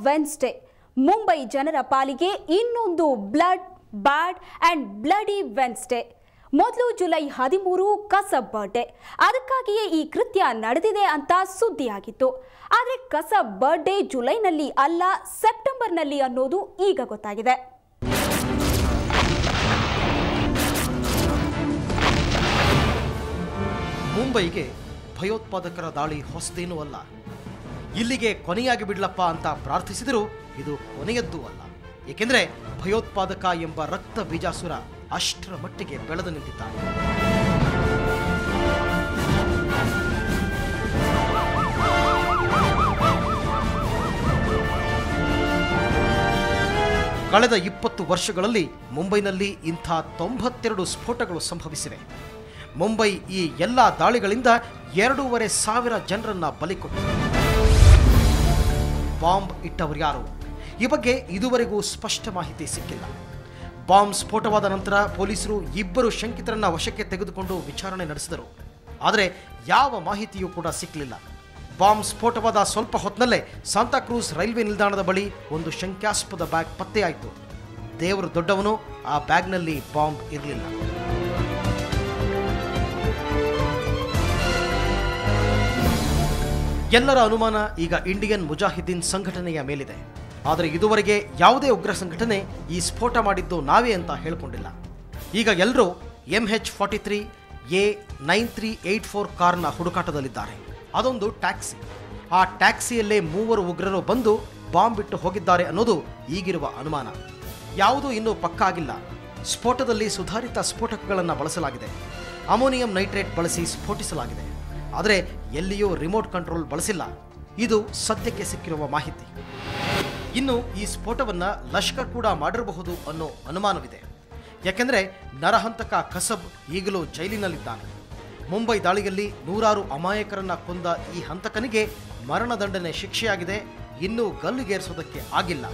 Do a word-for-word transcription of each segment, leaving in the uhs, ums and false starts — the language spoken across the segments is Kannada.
ವೆನ್ಸ್ಡೇ. ಮುಂಬೈ ಜನರ ಪಾಲಿಗೆ ಇನ್ನೊಂದು blood bad and bloody Wednesday. ಮೊದಲು ಜುಲೈ ಹದಿಮೂರು ಕಸಬ್ ಬರ್ಡೇ. ಅದಕ್ಕಾಗಿಯೇ ಈ ಕೃತ್ಯ ನಡೆದಿದೆ ಅಂತ ಸುದ್ದಿಯಾಗಿತ್ತು. ಆದರೆ ಕಸಬ್ ಬರ್ಡೇ ಜುಲೈನಲ್ಲಿ ಅಲ್ಲ, ಸೆಪ್ಟೆಂಬರ್ನಲ್ಲಿ ಅನ್ನೋದು ಈಗ ಗೊತ್ತಾಗಿದೆ. ಮುಂಬೈಗೆ ಭಯೋತ್ಪಾದಕರ ದಾಳಿ ಹೊಸದೇನೂ ಅಲ್ಲ. ಇಲ್ಲಿಗೆ ಕೊನೆಯಾಗಿ ಬಿಡ್ಲಪ್ಪ ಅಂತ ಪ್ರಾರ್ಥಿಸಿದರೂ ಇದು ಕೊನೆಯದ್ದೂ ಅಲ್ಲ. ಏಕೆಂದರೆ ಭಯೋತ್ಪಾದಕ ಎಂಬ ರಕ್ತ ಬೀಜಾಸುರ ಅಷ್ಟರ ಮಟ್ಟಿಗೆ ಬೆಳೆದು ನಿಂತಿದ್ದಾನೆ. ಕಳೆದ ಇಪ್ಪತ್ತು ವರ್ಷಗಳಲ್ಲಿ ಮುಂಬೈನಲ್ಲಿ ಇಂಥ ತೊಂಬತ್ತೆರಡು ಸ್ಫೋಟಗಳು ಸಂಭವಿಸಿವೆ. ಮುಂಬೈ ಈ ಎಲ್ಲ ದಾಳಿಗಳಿಂದ ಎರಡೂವರೆ ಸಾವಿರ ಜನರನ್ನ ಬಲಿ ಕೊಟ್ಟಿದೆ. ಬಾಂಬ್ ಇಟ್ಟವರು ಯಾರು? ಈ ಬಗ್ಗೆ ಇದುವರೆಗೂ ಸ್ಪಷ್ಟ ಮಾಹಿತಿ ಸಿಕ್ಕಿಲ್ಲ. ಬಾಂಬ್ ಸ್ಫೋಟವಾದ ನಂತರ ಪೊಲೀಸರು ಇಬ್ಬರು ಶಂಕಿತರನ್ನ ವಶಕ್ಕೆ ತೆಗೆದುಕೊಂಡು ವಿಚಾರಣೆ ನಡೆಸಿದರು. ಆದರೆ ಯಾವ ಮಾಹಿತಿಯೂ ಕೂಡ ಸಿಕ್ಕಲಿಲ್ಲ. ಬಾಂಬ್ ಸ್ಫೋಟವಾದ ಸ್ವಲ್ಪ ಹೊತ್ತಿನಲ್ಲೇ ಸಾಂತಾಕ್ರೂಸ್ ರೈಲ್ವೆ ನಿಲ್ದಾಣದ ಬಳಿ ಒಂದು ಶಂಕ್ಯಾಸ್ಪದ ಬ್ಯಾಗ್ ಪತ್ತೆಯಾಯಿತು. ದೇವರು ದೊಡ್ಡವನು, ಆ ಬ್ಯಾಗ್ನಲ್ಲಿ ಬಾಂಬ್ ಇರಲಿಲ್ಲ. ಎಲ್ಲರ ಅನುಮಾನ ಈಗ ಇಂಡಿಯನ್ ಮುಜಾಹಿದ್ದೀನ್ ಸಂಘಟನೆಯ ಮೇಲಿದೆ. ಆದರೆ ಇದುವರೆಗೆ ಯಾವುದೇ ಉಗ್ರ ಸಂಘಟನೆ ಈ ಸ್ಫೋಟ ಮಾಡಿದ್ದು ನಾವೇ ಅಂತ ಹೇಳಿಕೊಂಡಿಲ್ಲ. ಈಗ ಎಲ್ಲರೂ M H forty three A nine three eight four ಕಾರ್ನ ಹುಡುಕಾಟದಲ್ಲಿದ್ದಾರೆ. ಅದೊಂದು ಟ್ಯಾಕ್ಸಿ. ಆ ಟ್ಯಾಕ್ಸಿಯಲ್ಲೇ ಮೂವರು ಉಗ್ರರು ಬಂದು ಬಾಂಬ್ ಬಿಟ್ಟು ಹೋಗಿದ್ದಾರೆ ಅನ್ನೋದು ಈಗಿರುವ ಅನುಮಾನ. ಯಾವುದೂ ಇನ್ನೂ ಪಕ್ಕಾ ಆಗಿಲ್ಲ. ಸ್ಫೋಟದಲ್ಲಿ ಸುಧಾರಿತ ಸ್ಫೋಟಕಗಳನ್ನು ಬಳಸಲಾಗಿದೆ. ಅಮೋನಿಯಂ ನೈಟ್ರೇಟ್ ಬಳಸಿ ಸ್ಫೋಟಿಸಲಾಗಿದೆ. ಆದರೆ ಎಲ್ಲಿಯೂ ರಿಮೋಟ್ ಕಂಟ್ರೋಲ್ ಬಳಸಿಲ್ಲ. ಇದು ಸದ್ಯಕ್ಕೆ ಸಿಕ್ಕಿರುವ ಮಾಹಿತಿ. ಇನ್ನು ಈ ಸ್ಫೋಟವನ್ನು ಲಷ್ಕರ್ ಕೂಡ ಮಾಡಿರಬಹುದು ಅನ್ನೋ ಅನುಮಾನವಿದೆ. ಯಾಕೆಂದರೆ ನರಹಂತಕ ಕಸಬ್ ಈಗಲೂ ಜೈಲಿನಲ್ಲಿದ್ದಾನೆ. ಮುಂಬೈ ದಾಳಿಯಲ್ಲಿ ನೂರಾರು ಅಮಾಯಕರನ್ನ ಕೊಂದ ಈ ಹಂತಕನಿಗೆ ಮರಣದಂಡನೆ ಶಿಕ್ಷೆಯಾಗಿದೆ. ಇನ್ನೂ ಗಲ್ಲುಗೇರಿಸೋದಕ್ಕೆ ಆಗಿಲ್ಲ.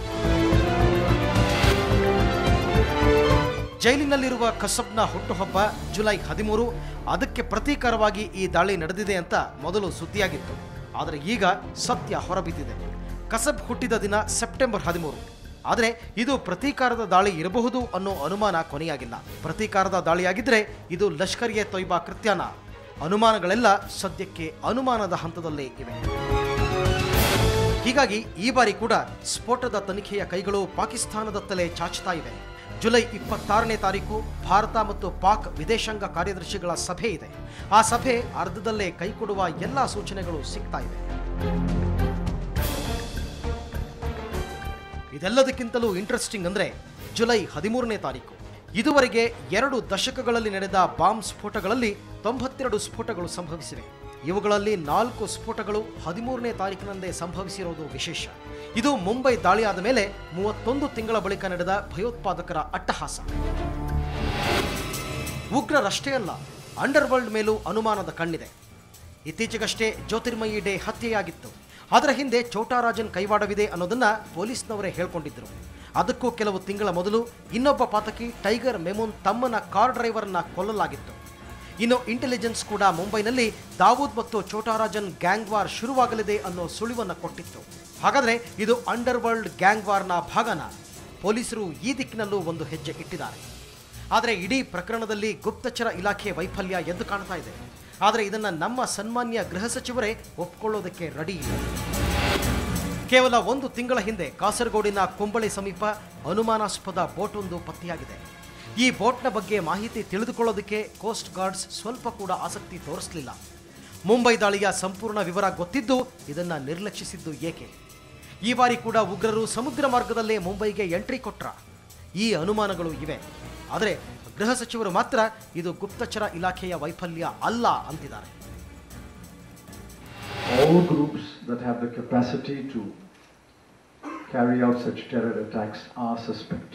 ಜೈಲಿನಲ್ಲಿರುವ ಕಸಬ್ನ ಹುಟ್ಟುಹಬ್ಬ ಜುಲೈ ಹದಿಮೂರು. ಅದಕ್ಕೆ ಪ್ರತೀಕಾರವಾಗಿ ಈ ದಾಳಿ ನಡೆದಿದೆ ಅಂತ ಮೊದಲು ಸುದ್ದಿಯಾಗಿತ್ತು. ಆದರೆ ಈಗ ಸತ್ಯ ಹೊರಬಿದ್ದಿದೆ. ಕಸಬ್ ಹುಟ್ಟಿದ ದಿನ ಸೆಪ್ಟೆಂಬರ್ ಹದಿಮೂರು. ಆದರೆ ಇದು ಪ್ರತೀಕಾರದ ದಾಳಿ ಇರಬಹುದು ಅನ್ನೋ ಅನುಮಾನ ಕೊನೆಯಾಗಿಲ್ಲ. ಪ್ರತೀಕಾರದ ದಾಳಿಯಾಗಿದ್ದರೆ ಇದು ಲಷ್ಕರ್ ಎ ತೊಯ್ಬಾ ಕೃತ್ಯನ? ಅನುಮಾನಗಳೆಲ್ಲ ಸದ್ಯಕ್ಕೆ ಅನುಮಾನದ ಹಂತದಲ್ಲೇ ಇವೆ. ಹೀಗಾಗಿ ಈ ಬಾರಿ ಕೂಡ ಸ್ಫೋಟದ ತನಿಖೆಯ ಕೈಗಳು ಪಾಕಿಸ್ತಾನದತ್ತಲೇ ಚಾಚ್ತಾ ಇವೆ. ಜುಲೈ ಇಪ್ಪತ್ತಾರನೇ ತಾರೀಕು ಭಾರತ ಮತ್ತು ಪಾಕ್ ವಿದೇಶಾಂಗ ಕಾರ್ಯದರ್ಶಿಗಳ ಸಭೆ ಇದೆ. ಆ ಸಭೆ ಅರ್ಧದಲ್ಲೇ ಕೈಕೊಡುವ ಎಲ್ಲ ಸೂಚನೆಗಳು ಸಿಗ್ತಾ ಇವೆ. ಇದೆಲ್ಲದಕ್ಕಿಂತಲೂ ಇಂಟ್ರೆಸ್ಟಿಂಗ್ ಅಂದರೆ ಜುಲೈ ಹದಿಮೂರನೇ ತಾರೀಕು. ಇದುವರೆಗೆ ಎರಡು ದಶಕಗಳಲ್ಲಿ ನಡೆದ ಬಾಂಬ್ ಸ್ಫೋಟಗಳಲ್ಲಿ ತೊಂಬತ್ತೆರಡು ಸ್ಫೋಟಗಳು ಸಂಭವಿಸಿವೆ. ಇವುಗಳಲ್ಲಿ ನಾಲ್ಕು ಸ್ಫೋಟಗಳು ಹದಿಮೂರನೇ ತಾರೀಕಿನಂದೇ ಸಂಭವಿಸಿರುವುದು ವಿಶೇಷ. ಇದು ಮುಂಬೈ ದಾಳಿಯಾದ ಮೇಲೆ ಮೂವತ್ತೊಂದು ತಿಂಗಳ ಬಳಿಕ ನಡೆದ ಭಯೋತ್ಪಾದಕರ ಅಟ್ಟಹಾಸ. ಉಗ್ರರಷ್ಟೇ ಅಲ್ಲ, ಅಂಡರ್ ವರ್ಲ್ಡ್ ಮೇಲೂ ಅನುಮಾನದ ಕಣ್ಣಿದೆ. ಇತ್ತೀಚೆಗಷ್ಟೇ ಜ್ಯೋತಿರ್ಮಯಿ ಡೇ ಹತ್ಯೆಯಾಗಿತ್ತು. ಅದರ ಹಿಂದೆ ಛೋಟಾರಾಜನ್ ಕೈವಾಡವಿದೆ ಅನ್ನೋದನ್ನ ಪೊಲೀಸ್ನವರೇ ಹೇಳ್ಕೊಂಡಿದ್ರು. ಅದಕ್ಕೂ ಕೆಲವು ತಿಂಗಳ ಮೊದಲು ಇನ್ನೊಬ್ಬ ಪಾತಕಿ ಟೈಗರ್ ಮೆಮೂನ್ ತಮ್ಮನ ಕಾರ್ ಡ್ರೈವರ್ನ ಕೊಲ್ಲಲಾಗಿತ್ತು. ಇನ್ನು ಇಂಟೆಲಿಜೆನ್ಸ್ ಕೂಡ ಮುಂಬೈನಲ್ಲಿ ದಾವೂದ್ ಮತ್ತು ಛೋಟಾರಾಜನ್ ಗ್ಯಾಂಗ್ ವಾರ್ ಶುರುವಾಗಲಿದೆ ಅನ್ನೋ ಸುಳಿವನ್ನು ಕೊಟ್ಟಿತ್ತು. ಹಾಗಾದರೆ ಇದು ಅಂಡರ್ ವರ್ಲ್ಡ್ ಗ್ಯಾಂಗ್ ವಾರ್ನ ಭಾಗನ? ಪೊಲೀಸರು ಈ ದಿಕ್ಕಿನಲ್ಲೂ ಒಂದು ಹೆಜ್ಜೆ ಇಟ್ಟಿದ್ದಾರೆ. ಆದರೆ ಇಡೀ ಪ್ರಕರಣದಲ್ಲಿ ಗುಪ್ತಚರ ಇಲಾಖೆ ವೈಫಲ್ಯ ಎದ್ದು ಕಾಣ್ತಾ ಇದೆ. ಆದರೆ ಇದನ್ನು ನಮ್ಮ ಸನ್ಮಾನ್ಯ ಗೃಹ ಸಚಿವರೇ ಒಪ್ಪಿಕೊಳ್ಳೋದಕ್ಕೆ ರೆಡಿ ಇಲ್ಲ. ಕೇವಲ ಒಂದು ತಿಂಗಳ ಹಿಂದೆ ಕಾಸರಗೋಡಿನ ಕುಂಬಳೆ ಸಮೀಪ ಅನುಮಾನಾಸ್ಪದ ಬೋಟ್ ಒಂದು ಪತ್ತೆಯಾಗಿದೆ. ಈ ಬೋಟ್ನ ಬಗ್ಗೆ ಮಾಹಿತಿ ತಿಳಿದುಕೊಳ್ಳೋದಕ್ಕೆ ಕೋಸ್ಟ್ ಗಾರ್ಡ್ಸ್ ಸ್ವಲ್ಪ ಕೂಡ ಆಸಕ್ತಿ ತೋರಿಸಲಿಲ್ಲ. ಮುಂಬೈ ದಾಳಿಯ ಸಂಪೂರ್ಣ ವಿವರ ಗೊತ್ತಿದ್ದು ಇದನ್ನು ನಿರ್ಲಕ್ಷಿಸಿದ್ದು ಏಕೆ? ಈ ಬಾರಿ ಕೂಡ ಉಗ್ರರು ಸಮುದ್ರ ಮಾರ್ಗದಲ್ಲೇ ಮುಂಬೈಗೆ ಎಂಟ್ರಿ ಕೊಟ್ರ? ಈ ಅನುಮಾನಗಳು ಇವೆ. ಆದರೆ ಗೃಹ ಸಚಿವರು ಮಾತ್ರ ಇದು ಗುಪ್ತಚರ ಇಲಾಖೆಯ ವೈಫಲ್ಯ ಅಲ್ಲ ಅಂತಿದ್ದಾರೆ. All groups that have the capacity to carry out such terror attacks are suspect.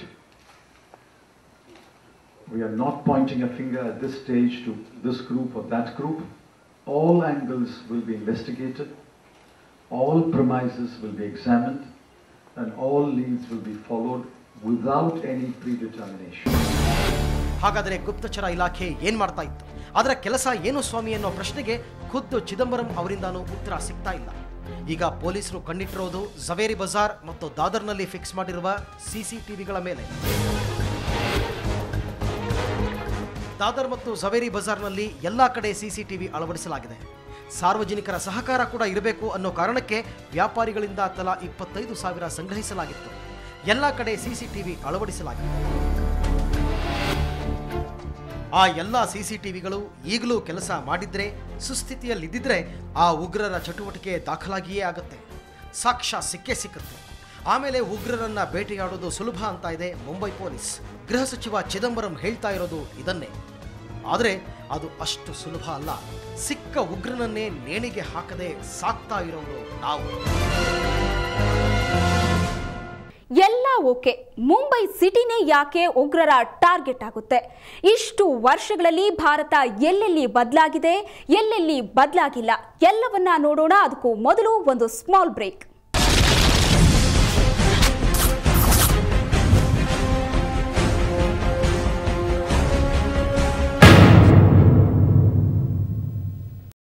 We are not pointing a finger at this stage to this group or that group. All angles will be investigated, all premises will be examined, and all leads will be followed without any predetermination. ಹಾಗಾದರೆ ಗುಪ್ತಚರ ಇಲಾಖೆ ಏನ್ ಮಾಡ್ತಾ ಇತ್ತು? ಅದರ ಕೆಲಸ ಏನು ಸ್ವಾಮಿ ಅನ್ನೋ ಪ್ರಶ್ನೆಗೆ ಖುದ್ದು ಚಿದಂಬರಂ ಅವರಿಂದಾನೂ ಉತ್ತರ ಸಿಗ್ತಾ ಇಲ್ಲ. ಈಗ ಪೊಲೀಸರು ಕಣ್ಣಿಟ್ಟಿರೋದು ಝವೇರಿ ಬಜಾರ್ ಮತ್ತು ದಾದರ್ನಲ್ಲಿ ಫಿಕ್ಸ್ ಮಾಡಿರುವ ಸಿಸಿಟಿವಿಗಳ ಮೇಲೆ. ದಾದರ್ ಮತ್ತು ಝವೇರಿ ಬಜಾರ್ನಲ್ಲಿ ಎಲ್ಲ ಕಡೆ ಸಿಸಿಟಿವಿ ಅಳವಡಿಸಲಾಗಿದೆ. ಸಾರ್ವಜನಿಕರ ಸಹಕಾರ ಕೂಡ ಇರಬೇಕು ಅನ್ನೋ ಕಾರಣಕ್ಕೆ ವ್ಯಾಪಾರಿಗಳಿಂದ ತಲಾ ಇಪ್ಪತ್ತೈದು ಸಾವಿರ ಸಂಗ್ರಹಿಸಲಾಗಿತ್ತು. ಎಲ್ಲ ಕಡೆ ಸಿಸಿಟಿವಿ ಅಳವಡಿಸಲಾಗಿದೆ. ಆ ಎಲ್ಲ ಸಿಸಿಟಿವಿಗಳು ಈಗಲೂ ಕೆಲಸ ಮಾಡಿದ್ರೆ, ಸುಸ್ಥಿತಿಯಲ್ಲಿದ್ದಿದ್ರೆ ಆ ಉಗ್ರರ ಚಟುವಟಿಕೆ ದಾಖಲಾಗಿಯೇ ಆಗುತ್ತೆ. ಸಾಕ್ಷ್ಯ ಸಿಕ್ಕೇ ಸಿಕ್ಕುತ್ತೆ. ಆಮೇಲೆ ಉಗ್ರರನ್ನ ಬೇಟೆಯಾಡೋದು ಸುಲಭ ಅಂತ ಇದೆ ಮುಂಬೈ ಪೊಲೀಸ್. ಗೃಹ ಸಚಿವ ಚಿದಂಬರಂ ಹೇಳ್ತಾ ಇರೋದು ಇದನ್ನೇ. ಆದರೆ ಅದು ಅಷ್ಟು ಸುಲಭ ಅಲ್ಲ. ಸಿಕ್ಕ ಉಗ್ರನನ್ನೇ ನೇಣಿಗೆ ಹಾಕದೆ ಸಾಕ್ತಾ ಇರೋರು ನಾವು. ಎಲ್ಲ ಓಕೆ, ಮುಂಬೈ ಸಿಟಿನೇ ಯಾಕೆ ಉಗ್ರರ ಟಾರ್ಗೆಟ್ ಆಗುತ್ತೆ? ಇಷ್ಟು ವರ್ಷಗಳಲ್ಲಿ ಭಾರತ ಎಲ್ಲೆಲ್ಲಿ ಬದಲಾಗಿದೆ, ಎಲ್ಲೆಲ್ಲಿ ಬದಲಾಗಿಲ್ಲ, ಎಲ್ಲವನ್ನ ನೋಡೋಣ. ಅದಕ್ಕೂ ಮೊದಲು ಒಂದು ಸ್ಮಾಲ್ ಬ್ರೇಕ್.